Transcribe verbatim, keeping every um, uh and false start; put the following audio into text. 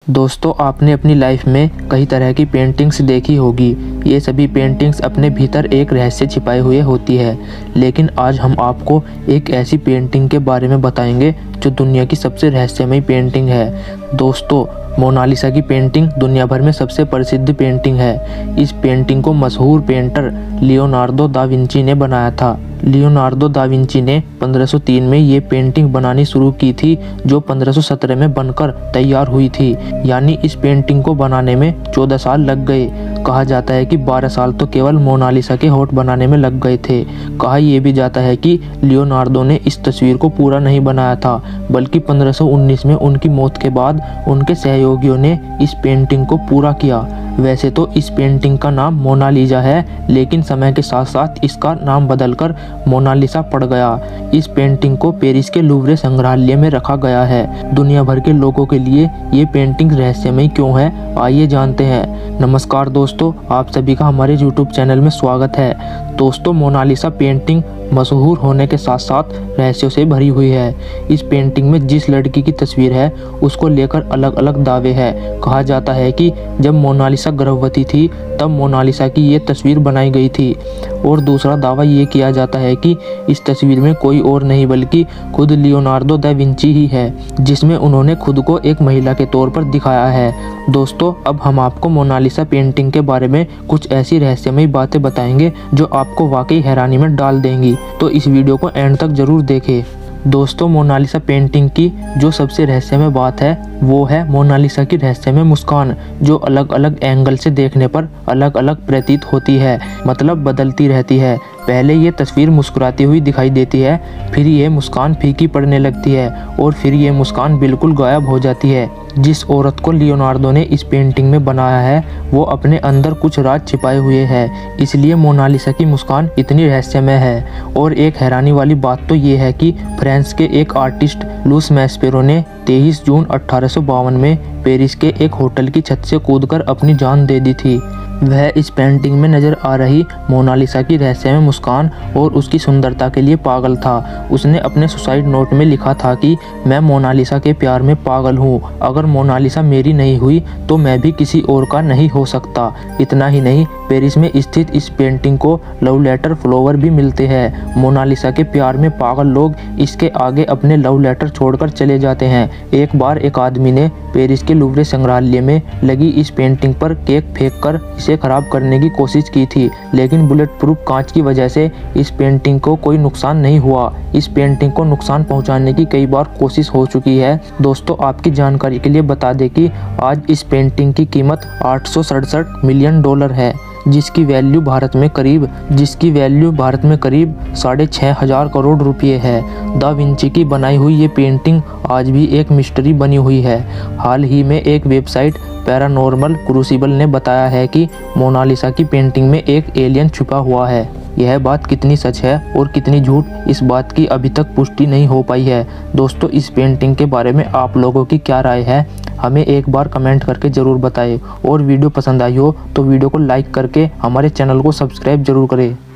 दोस्तों, आपने अपनी लाइफ में कई तरह की पेंटिंग्स देखी होगी। ये सभी पेंटिंग्स अपने भीतर एक रहस्य छिपाए हुए होती है। लेकिन आज हम आपको एक ऐसी पेंटिंग के बारे में बताएंगे जो दुनिया की सबसे रहस्यमयी पेंटिंग है। दोस्तों, मोनालिसा की पेंटिंग दुनिया भर में सबसे प्रसिद्ध पेंटिंग है। इस पेंटिंग को मशहूर पेंटर लियोनार्दो दा विंची ने बनाया था। लियोनार्दो दा विंची ने पंद्रह सौ तीन में ये पेंटिंग बनानी शुरू की थी, जो पंद्रह सौ सत्रह में बनकर तैयार हुई थी। यानी इस पेंटिंग को बनाने में चौदह साल लग गए। कहा जाता है कि बारह साल तो केवल मोनालिसा के होठ बनाने में लग गए थे। कहा यह भी जाता है कि लियोनार्दो ने इस तस्वीर को पूरा नहीं बनाया था, बल्कि पंद्रह सौ उन्नीस में उनकी मौत के बाद उनके सहयोगियों ने इस पेंटिंग को पूरा किया। वैसे तो इस पेंटिंग का नाम मोनालिसा है, लेकिन समय के साथ साथ इसका नाम बदलकर मोनालिसा पड़ गया। इस पेंटिंग को पेरिस के लूव्रे संग्रहालय में रखा गया है। दुनिया भर के लोगों के लिए ये पेंटिंग रहस्यमयी क्यों है, आइए जानते हैं। नमस्कार दोस्तों, आप सभी का हमारे यूट्यूब चैनल में स्वागत है। दोस्तों, मोनालिसा पेंटिंग मशहूर होने के साथ साथ रहस्यों से भरी हुई है। इस पेंटिंग में जिस लड़की की तस्वीर है उसको लेकर अलग अलग दावे हैं। कहा जाता है कि जब मोनालिसा गर्भवती थी तब मोनालिसा की ये तस्वीर बनाई गई थी। और दूसरा दावा ये किया जाता है कि इस तस्वीर में कोई और नहीं बल्कि खुद लियोनार्दो दा विंची ही है, जिसमें उन्होंने खुद को एक महिला के तौर पर दिखाया है। दोस्तों, अब हम आपको मोनालिसा पेंटिंग के बारे में कुछ ऐसी रहस्यमयी बातें बताएंगे जो आपको वाकई हैरानी में डाल देंगी, तो इस वीडियो को एंड तक जरूर देखें। दोस्तों, मोनालिसा पेंटिंग की जो सबसे रहस्यमय बात है वो है मोनालिसा की रहस्यमय मुस्कान, जो अलग अलग एंगल से देखने पर अलग अलग प्रतीत होती है, मतलब बदलती रहती है। पहले ये तस्वीर मुस्कुराती हुई दिखाई देती है, फिर ये मुस्कान फीकी पड़ने लगती है और फिर ये मुस्कान बिल्कुल गायब हो जाती है। जिस औरत को लियोनार्दो ने इस पेंटिंग में बनाया है वो अपने अंदर कुछ राज छिपाए हुए है, इसलिए मोनालिसा की मुस्कान इतनी रहस्यमय है। और एक हैरानी वाली बात तो ये है कि फ्रांस के एक आर्टिस्ट लूस मैस्पेरो ने तेईस जून अठारह सौ बावन में पेरिस के एक होटल की छत से कूदकर अपनी जान दे दी थी। वह इस पेंटिंग में नजर आ रही मोनालिसा की रहस्यमय मुस्कान और उसकी सुंदरता के लिए पागल था। उसने अपने सुसाइड नोट में लिखा था कि मैं मोनालिसा के प्यार में पागल हूँ। अगर मोनालिसा मेरी नहीं हुई तो मैं भी किसी और का नहीं हो सकता। इतना ही नहीं, पेरिस में स्थित इस पेंटिंग को लव लेटर फ्लावर भी मिलते हैं। मोनालिसा के प्यार में पागल लोग इसके आगे अपने लव लेटर छोड़कर चले जाते हैं। एक बार एक आदमी ने पेरिस के लूव्रे संग्रहालय में लगी इस पेंटिंग पर केक फेंककर इसे खराब करने की कोशिश की थी, लेकिन बुलेट प्रूफ कांच की वजह से इस पेंटिंग को कोई नुकसान नहीं हुआ। इस पेंटिंग को नुकसान पहुंचाने की कई बार कोशिश हो चुकी है। दोस्तों, आपकी जानकारी के लिए बता दें कि आज इस पेंटिंग की कीमत आठ सौ सड़सठ मिलियन डॉलर है, जिसकी वैल्यू भारत में करीब जिसकी वैल्यू भारत में करीब साढ़े छः हजार करोड़ रुपए है। दा विंची की बनाई हुई ये पेंटिंग आज भी एक मिस्ट्री बनी हुई है। हाल ही में एक वेबसाइट पैरानॉर्मल क्रूसिबल ने बताया है कि मोनालिसा की पेंटिंग में एक एलियन छुपा हुआ है। यह बात कितनी सच है और कितनी झूठ, इस बात की अभी तक पुष्टि नहीं हो पाई है। दोस्तों, इस पेंटिंग के बारे में आप लोगों की क्या राय है, हमें एक बार कमेंट करके ज़रूर बताएं। और वीडियो पसंद आई हो तो वीडियो को लाइक करके हमारे चैनल को सब्सक्राइब जरूर करें।